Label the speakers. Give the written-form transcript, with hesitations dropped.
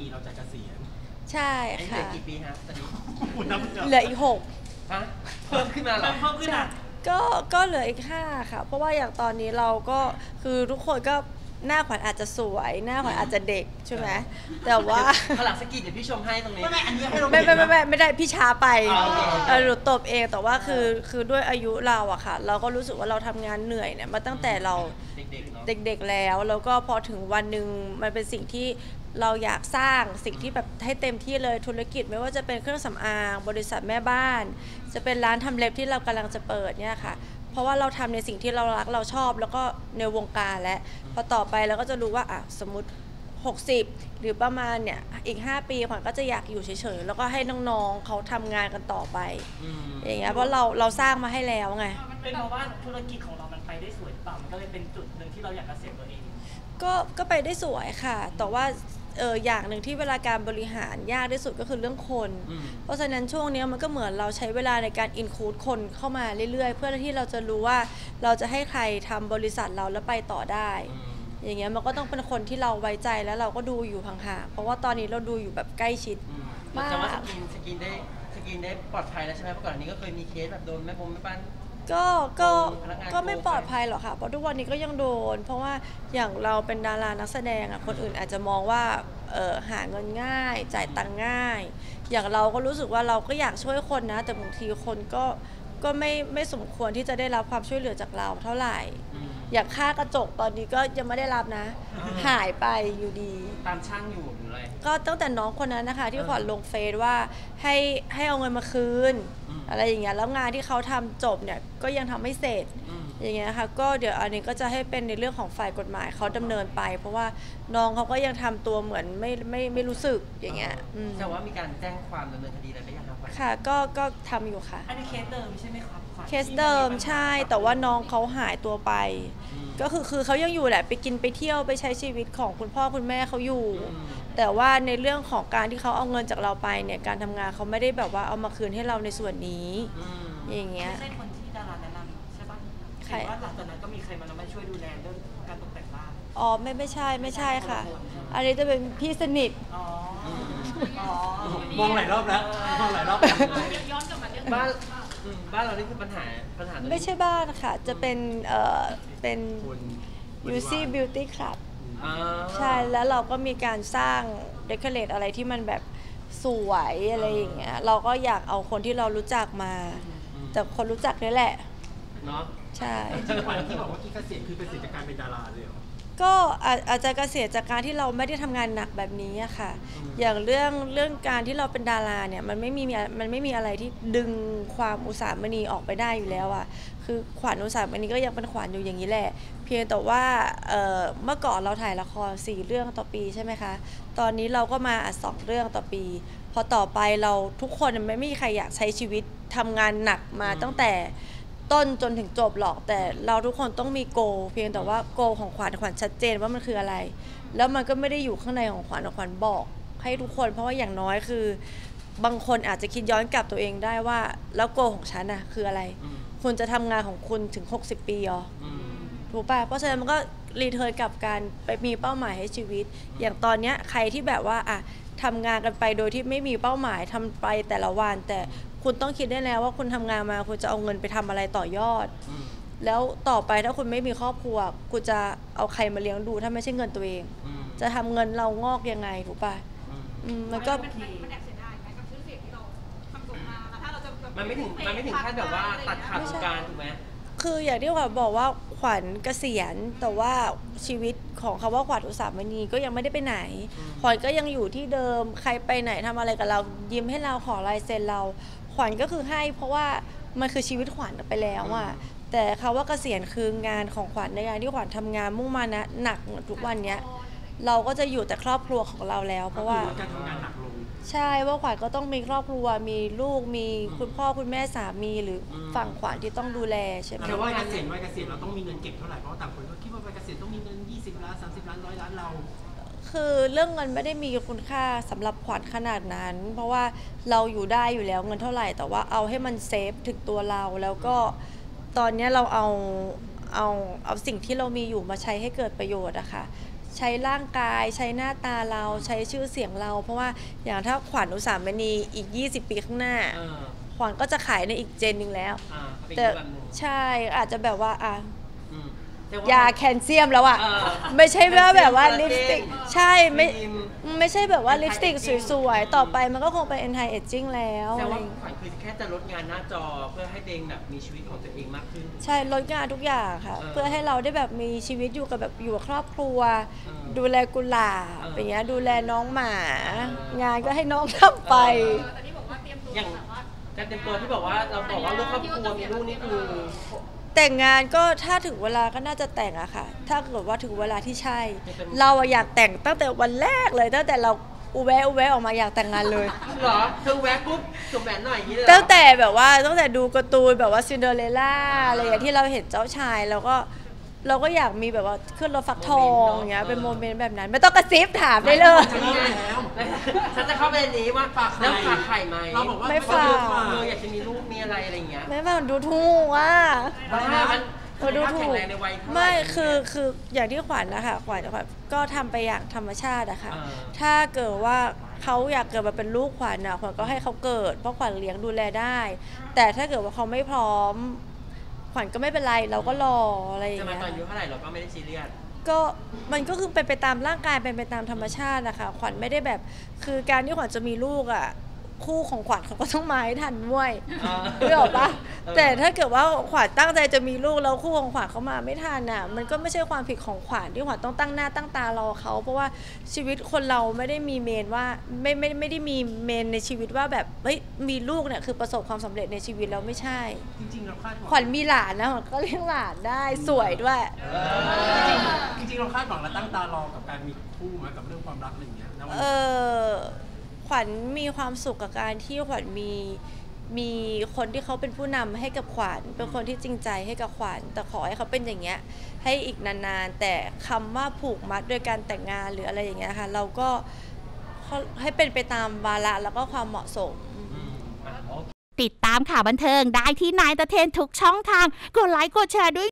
Speaker 1: ปีเราจะเกษียณ
Speaker 2: ใช่
Speaker 3: ค่ะ
Speaker 2: ค่ะ
Speaker 3: กี่ปีฮะตอนนี้
Speaker 2: เหลืออีก
Speaker 3: ฮะเพิ่มขึ้นมาเหรอ
Speaker 1: เพิ่มขึ้นอ่ะ
Speaker 2: ก็เหลืออีก5ค่ะเพราะว่าอย่างตอนนี้เราก็คือทุกคนก็หน้าขวัญอาจจะสวยหน้าขวัญอาจจะเด็กใช่ไหมแต่ว่า
Speaker 3: หลังสกิดเดี๋ยวพี่ชมให้ตรงนี้
Speaker 1: ไม่อันนี้ให้เรา
Speaker 2: ไม่ได้พี่ช้าไปหนูตบเองแต่ว่าคือด้วยอายุเราอะค่ะเราก็รู้สึกว่าเราทำงานเหนื่อยเนี่ยมาตั้งแต่เราเด็กๆแล้วก็พอถึงวันหนึ่งมันเป็นสิ่งที่เราอยากสร้างสิ่งที่แบบให้เต็มที่เลยธุรกิจไม่ว่าจะเป็นเครื่องสำอางบริษัทแม่บ้านจะเป็นร้านทำเล็บที่เรากำลังจะเปิดเนี่ยค่ะเพราะว่าเราทำในสิ่งที่เรารักเราชอบแล้วก็ในวงการและพอต่อไปเราก็จะรู้ว่าสมมติ60หรือประมาณเนี่ยอีก5ปีขวัญก็จะอยากอยู่เฉยๆแล้วก็ให้น้องๆเขาทำงานกันต่อไปอย่างเงี้ยเพราะเราสร้างมาให้แล้วไง
Speaker 1: เป็นเพราะว่าธุรกิจของเรามันไปได้สวยต่ำก็เลยเป็นจุดหนึ่งที่เราอยากเกษียณตัวเอง
Speaker 2: ก็ไปได้สวยค่ะแต่ว่าอย่างหนึ่งที่เวลาการบริหารยากที่สุดก็คือเรื่องคนเพราะฉะนั้นช่วงนี้มันก็เหมือนเราใช้เวลาในการอินคูดคนเข้ามาเรื่อยๆเพื่อที่เราจะรู้ว่าเราจะให้ใครทำบริษัทเราแล้วไปต่อได้อย่างเงี้ยมันก็ต้องเป็นคนที่เราไว้ใจแล้วเราก็ดูอยู่ห่างๆเพราะว่าตอนนี้เราดูอยู่แบบใกล้ชิด
Speaker 3: มากแต่ว่าสกินได้ปลอดภัยแล้วใช่ไหมเพราะก่อนนี้ก็เคยมีเคสแบบโดนแม่บ้าน
Speaker 2: ก็ไม่ปลอดภัยหรอกค่ะเพราะทุกวันนี้ก็ยังโดนเพราะว่าอย่างเราเป็นดารานักแสดงคนอื่นอาจจะมองว่าหาเงินง่ายจ่ายตังค์ง่ายอย่างเราก็รู้สึกว่าเราก็อยากช่วยคนนะแต่บางทีคนก็ไม่สมควรที่จะได้รับความช่วยเหลือจากเราเท่าไหร่อย่างค่ากระจกตอนนี้ก็ยังไม่ได้รับนะหายไปอยู่ดี
Speaker 3: ตามช่างอยู่หรืออะไร
Speaker 2: ก็ตั้งแต่น้องคนนั้นนะคะที่ขวัญลงเฟซว่าให้เอาเงินมาคืนอะไรอย่างเงี้ยแล้วงานที่เขาทำจบเนี่ยก็ยังทำไม่เสร็จอย่างเงี้ยค่ะก็เดี๋ยวอันนี้ก็จะให้เป็นในเรื่องของฝ่ายกฎหมายเขาดำเนินไปเพราะว่าน้องเขาก็ยังทำตัวเหมือนไม่รู้สึกอย่างเงี้ย
Speaker 3: แต่ว่ามีการแจ้งความดำเนินคดีอะไรไหมครับ
Speaker 2: ค่ะก็ทำอยู่ค่ะ
Speaker 1: อันนี้เคสเดิมใช่ไหมครับ
Speaker 2: เคสเดิมใช่แต่ว่าน้องเขาหายตัวไปก็คือเขายังอยู่แหละไปกินไปเที่ยวไปใช้ชีวิตของคุณพ่อคุณแม่เขาอยู่แต่ว่าในเรื่องของการที่เขาเอาเงินจากเราไปเนี่ยการทำงานเขาไม่ได้แบบว่าเอามาคืนให้เราในส่วนนี้อย่างเงี้ย
Speaker 1: ไม่ใช่คนที่ดาราแนะนำใช่ป่ะใครว่าหลังจากนั้นก็มีใครมาช่วยดูแลเรื่องการตกแต่งบ้าน
Speaker 2: อ๋อไม่ใช่ค่ะอันนี้จะเป็นพี่สนิท
Speaker 1: มองหลายรอบแล้วมองหลายรอบ
Speaker 3: ย้อนกลับมาเรื่องบ้านเรานี่คือปัญหา
Speaker 2: ไม่ใช่บ้านค่ะจะเป็นUC Beauty Club ใช่แล้วเราก็มีการสร้างเดคอเรทอะไรที่มันแบบสวยอะไรอย่างเงี้ยเราก็อยากเอาคนที่เรารู้จักมาแต่คนรู้จักนี่แหละ
Speaker 3: เนาะ
Speaker 2: ใช่
Speaker 1: ที่บอกว่าที่เกษียณคือเกษียณจากการเป็นดาราเลย
Speaker 2: ก็อาจจะเกษียณจากการที่เราไม่ได้ทำงานหนักแบบนี้อะค่ะอย่างเรื่องการที่เราเป็นดาราเนี่ยมันไม่มีอะไรที่ดึงความอุตสาหมณีออกไปได้อยู่แล้วอะคือขวัญอุตสาหมณีก็ยังเป็นขวัญอยู่อย่างนี้แหละเพียงแต่ว่าเมื่อก่อนเราถ่ายละคร4 เรื่องต่อปีใช่ไหมคะตอนนี้เราก็มา2 เรื่องต่อปีพอต่อไปเราทุกคนไม่มีใครอยากใช้ชีวิตทำงานหนักมาตั้งแต่ต้นจนถึงจบหรอกแต่เราทุกคนต้องมีโกเพียงแต่ว่าโกของขวัญชัดเจนว่ามันคืออะไรแล้วมันก็ไม่ได้อยู่ข้างในของขวัญบอกให้ทุกคนเพราะว่าอย่างน้อยคือบางคนอาจจะคิดย้อนกลับตัวเองได้ว่าแล้วโกของฉันน่ะคืออะไรคุณจะทำงานของคุณถึง60 ปีอ๋อถูกป่ะเพราะฉะนั้นมันก็รีเทิร์นกับการไปมีเป้าหมายให้ชีวิตอย่างตอนเนี้ยใครที่แบบว่าทำงานกันไปโดยที่ไม่มีเป้าหมายทำไปแต่ละวันแต่คุณต้องคิดได้แล้วว่าคุณทำงานมาคุณจะเอาเงินไปทำอะไรต่อยอดแล้วต่อไปถ้าคุณไม่มีครอบครัวคุณจะเอาใครมาเลี้ยงดูถ้าไม่ใช่เงินตัวเองจะทำเงินเรางอกยังไงถูกป่ะมันก็
Speaker 4: มันแอบเสียดายไหมกับชื่อเสียงที่เราทำส่งมาถ้าเราจะ
Speaker 3: มันไม่ถึงขั้นแบบว่าตัดขาดวงการถูกไหม
Speaker 2: คืออย่างที่ขวัญบอกว่าขวัญเกษียณแต่ว่าชีวิตของคำว่าขวัญอุตสาหมณีก็ยังไม่ได้ไปไหนขวัญก็ยังอยู่ที่เดิมใครไปไหนทำอะไรกับเรายิ้มให้เราขอลายเซ็นเราขวัญก็คือให้เพราะว่ามันคือชีวิตขวัญไปแล้วอะแต่คำว่าเกษียณคืองานของขวัญในการที่ขวัญทำงานมุ่งมานะหนักทุกวันเนี้ยเราก็จะอยู่แต่ครอบครัวของเราแล้วเพราะว่า
Speaker 1: การทำงานหนักลง
Speaker 2: ใช่ว่าขวัญก็ต้องมีครอบครัวมีลูกมีคุณพ่อคุณแม่สามีหรือฝั่งขวัญที่ต้องดูแลใช่ไหม
Speaker 1: แต่ว่าเกษียณเราต้องมีเงินเก็บเท่าไหร่เพราะต่างคนก็คิดว่าวัยเกษียณต้องมีเงิน20 ล้าน30 ล้าน100 ล้านเรา
Speaker 2: คือเรื่องเงินไม่ได้มีคุณค่าสำหรับขวัญขนาดนั้นเพราะว่าเราอยู่ได้อยู่แล้วเงินเท่าไหร่แต่ว่าเอาให้มันเซฟถึงตัวเราแล้วก็ตอนนี้เราเอาสิ่งที่เรามีอยู่มาใช้ให้เกิดประโยชน์อะค่ะใช้ร่างกายใช้หน้าตาเราใช้ชื่อเสียงเรา เพราะว่าอย่างถ้าขวัญอุสามณีอีก20 ปีข้างหน้าขวัญก็จะขายในอีกเจนหนึ่งแล้วแต่ใช่อาจจะแบบว่ายาแคลเซียมแล้วอ่ะไม่ใช่ว่าแบบว่าลิปสติกใช่ไม่ใช่แบบว่าลิปสติกสวยๆต่อไปมันก็คงเป็น anti aging แล้ว
Speaker 3: แต่ว่าขวัญคือแค่จะลดงานหน้าจอเพื่อให้เดงแบบมีชีวิตของตัวเองมากขึ้น
Speaker 2: ใช่ลดงานทุกอย่างค่ะเพื่อให้เราได้แบบมีชีวิตอยู่กับแบบอยู่กับครอบครัวดูแลกุหลาบอย่างเงี้ยดูแลน้องหมางานก็ให้น้องทำไป
Speaker 4: แต่ที่บอกว่าเตรียมตัว
Speaker 3: อย่างการเตรียมตัวที่บอกว่าเราบอกว่าลูกครอบครัวมีลูกนี่คือ
Speaker 2: แต่งงานก็ถ้าถึงเวลาก็น่าจะแต่งอะค่ะถ้าเกิดว่าถึงเวลาที่ใช่เราอยากแต่งตั้งแต่วันแรกเลยตั้งแต่เราอุแวะออกมาอยากแต่งงานเลย
Speaker 3: เหรอเธอแวะปุ๊บสวมแหวนหน่อยอย่างนี้เลย
Speaker 2: ตั้งแต่แบบว่าตั้งแต่ดูการ์ตูนแบบว่าซินเดอเรลล่าอะไรอย่างที่เราเห็นเจ้าชายเราก็อยากมีแบบว่าขึ้นรถฟักทองอย่างเงี้ยเป็นโมเมนต์แบบนั้นไม่ต้องกระซิบถามได้เลย
Speaker 3: ฉันจะเข้าไปในนี้ว่าแล้วฝากไข่ไหม
Speaker 2: ไม่ฝาก
Speaker 3: อยากจะมีลูกมีอะไรอย่างเงี้ย
Speaker 2: ไม่ฝากดูถูกว่าดูถูกไม่คืออย่างที่ขวัญนะคะขวัญก็ทำไปอย่างธรรมชาติอะค่ะถ้าเกิดว่าเขาอยากเกิดมาเป็นลูกขวัญนะขวัญก็ให้เขาเกิดเพราะขวัญเลี้ยงดูแลได้แต่ถ้าเกิดว่าเขาไม่พร้อมขวัญก็ไม่เป็นไรเราก็รออะไรอย่างเงี้ย
Speaker 3: จะมาตอนอายุเท่าไหร่เราก็ไม่ได้ซีเรียส
Speaker 2: ก็มันก็คือเป็นไปตามร่างกายเป็นไปตามธรรมชาตินะคะขวัญไม่ได้แบบคือการที่ขวัญจะมีลูกอ่ะคู่ของขวัญเขาก็ต้องมาให้ทันด้วยรู้หรอปะแต่ถ้าเกิดว่าขวัญตั้งใจจะมีลูกแล้วคู่ของขวัญเขามาไม่ทันอ่ะมันก็ไม่ใช่ความผิดของขวัญที่ขวัญต้องตั้งหน้าตั้งตารอเขาเพราะว่าชีวิตคนเราไม่ได้มีเมนว่าไม่ได้มีเมนในชีวิตว่าแบบเฮ้ยมีลูกเนี่ยคือประสบความสำเร็จในชีวิตแล้วไม่ใช่
Speaker 3: จริงๆเราคาดหวัง
Speaker 2: ขวัญมีหลานนะขวัญก็เลี้ยงหลานได้สวยด้วย
Speaker 3: จริงๆเราคาดหวังและตั้งตารอกับการมีคู่มากับเรื่องความรักอะไรอย่างเงี้ย
Speaker 2: ขวัญมีความสุขกับการที่ขวัญมีคนที่เขาเป็นผู้นำให้กับขวัญเป็นคนที่จริงใจให้กับขวัญแต่ขอให้เขาเป็นอย่างเงี้ยให้อีกนานๆแต่คำว่าผูกมัดโดยการแต่งงานหรืออะไรอย่างเงี้ยค่ะเราก็ให้เป็นไปตามวาระแล้วก็ความเหมาะสม
Speaker 5: ติดตามข่าวบันเทิงได้ที่นายตะเทนทุกช่องทางกดไลค์กดแชร์ด้วย